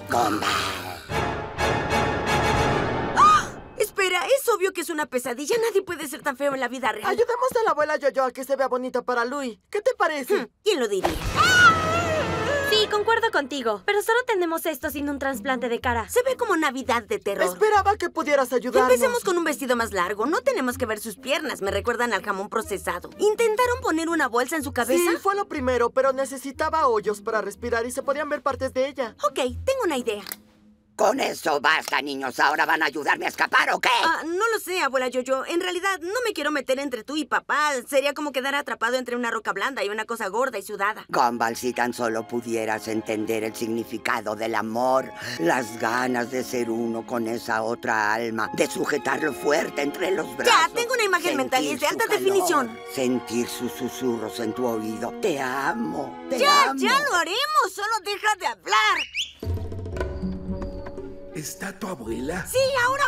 Gumball. Espera, es obvio que es una pesadilla. Nadie puede ser tan feo en la vida real. Ayudemos a la abuela Yo-Yo a que se vea bonita para Louie. ¿Qué te parece? ¿Quién lo diría? Sí, concuerdo contigo. Pero solo tenemos esto sin un trasplante de cara. Se ve como Navidad de terror. Esperaba que pudieras ayudarnos. Empecemos con un vestido más largo. No tenemos que ver sus piernas. Me recuerdan al jamón procesado. ¿Intentaron poner una bolsa en su cabeza? Sí, fue lo primero, pero necesitaba hoyos para respirar y se podían ver partes de ella. Ok, tengo una idea. Con eso basta, niños. ¿Ahora van a ayudarme a escapar o qué? No lo sé, abuela Yo-Yo. En realidad, no me quiero meter entre tú y papá. Sería como quedar atrapado entre una roca blanda y una cosa gorda y sudada. Gumball, si tan solo pudieras entender el significado del amor, las ganas de ser uno con esa otra alma, de sujetarlo fuerte entre los brazos. Ya, tengo una imagen mental y es de alta definición. Sentir sus susurros en tu oído. Te amo, te amo. Ya lo haremos. Solo deja de hablar. ¿Está tu abuela? ¡Sí, ahora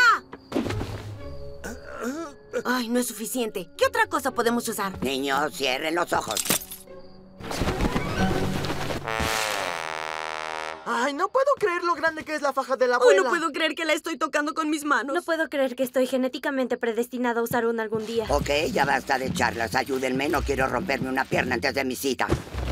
baja! Ay, no es suficiente. ¿Qué otra cosa podemos usar? Niños, cierren los ojos. Ay, no puedo creer lo grande que es la faja de la abuela. Uy, no puedo creer que la estoy tocando con mis manos. No puedo creer que estoy genéticamente predestinado a usar una algún día. Ok, ya basta de charlas. Ayúdenme, no quiero romperme una pierna antes de mi cita.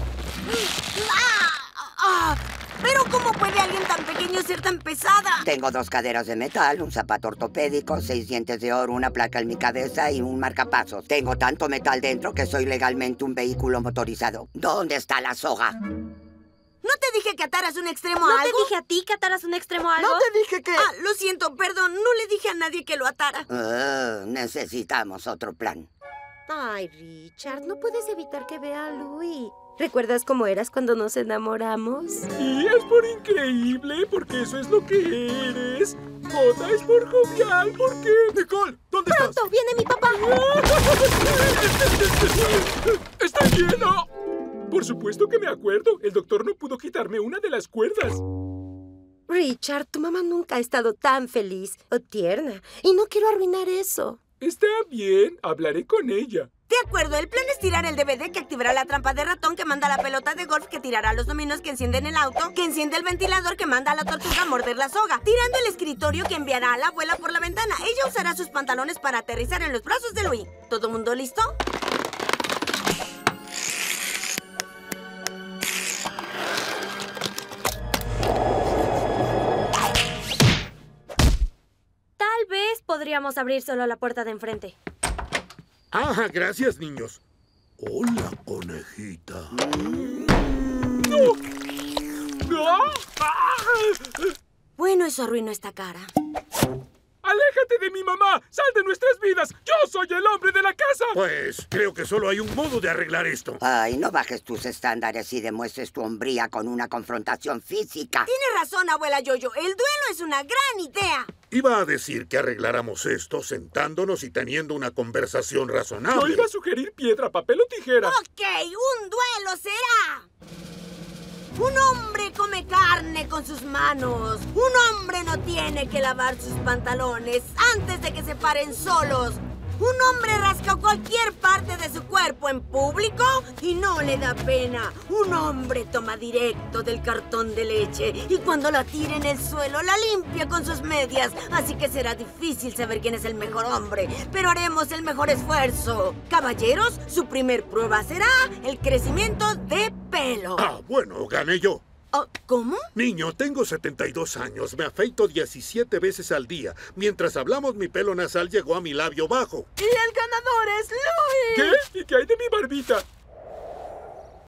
¿Pero cómo puede alguien tan pequeño ser tan pesada? Tengo 2 caderas de metal, un zapato ortopédico, 6 dientes de oro, una placa en mi cabeza y un marcapasos. Tengo tanto metal dentro que soy legalmente un vehículo motorizado. ¿Dónde está la soga? ¿No te dije que ataras un extremo a ¿No algo? te dije a ti que ataras un extremo a algo? No te dije que... Lo siento, perdón. No le dije a nadie que lo atara. Necesitamos otro plan. Ay, Richard, no puedes evitar que vea a Louie. ¿Recuerdas cómo eras cuando nos enamoramos? Sí, es por increíble, porque eso es lo que eres. J es por jovial, ¿por qué? Nicole, ¿dónde estás? ¡Pronto viene mi papá! ¡Está lleno! Por supuesto que me acuerdo. El doctor no pudo quitarme una de las cuerdas. Richard, tu mamá nunca ha estado tan feliz o tierna. Y no quiero arruinar eso. Está bien, hablaré con ella. De acuerdo, el plan es tirar el DVD que activará la trampa de ratón que manda la pelota de golf que tirará los dominos que encienden el auto, que enciende el ventilador que manda a la tortuga a morder la soga, tirando el escritorio que enviará a la abuela por la ventana. Ella usará sus pantalones para aterrizar en los brazos de Louie. ¿Todo mundo listo? Tal vez podríamos abrir solo la puerta de enfrente. Ah, gracias, niños. Hola, conejita. Bueno, eso arruinó esta cara. ¡Aléjate de mi mamá! ¡Sal de nuestras vidas! ¡Yo soy el hombre de la casa! Pues creo que solo hay un modo de arreglar esto. Ay, no bajes tus estándares y demuestres tu hombría con una confrontación física. Tiene razón, abuela Yo-Yo. El duelo es una gran idea. Iba a decir que arregláramos esto sentándonos y teniendo una conversación razonable. Yo iba a sugerir piedra, papel o tijera. Ok, un duelo será. Un hombre come carne con sus manos. Un hombre no tiene que lavar sus pantalones antes de que se paren solos. Un hombre rasca cualquier parte de su cuerpo en público y no le da pena. Un hombre toma directo del cartón de leche y cuando la tira en el suelo la limpia con sus medias. Así que será difícil saber quién es el mejor hombre, pero haremos el mejor esfuerzo. Caballeros, su primer prueba será el crecimiento de pelo. Ah, bueno, gané yo. ¿Cómo? Niño, tengo 72 años. Me afeito 17 veces al día. Mientras hablamos, mi pelo nasal llegó a mi labio bajo. Y el ganador es Louie. ¿Qué? ¿Y qué hay de mi barbita?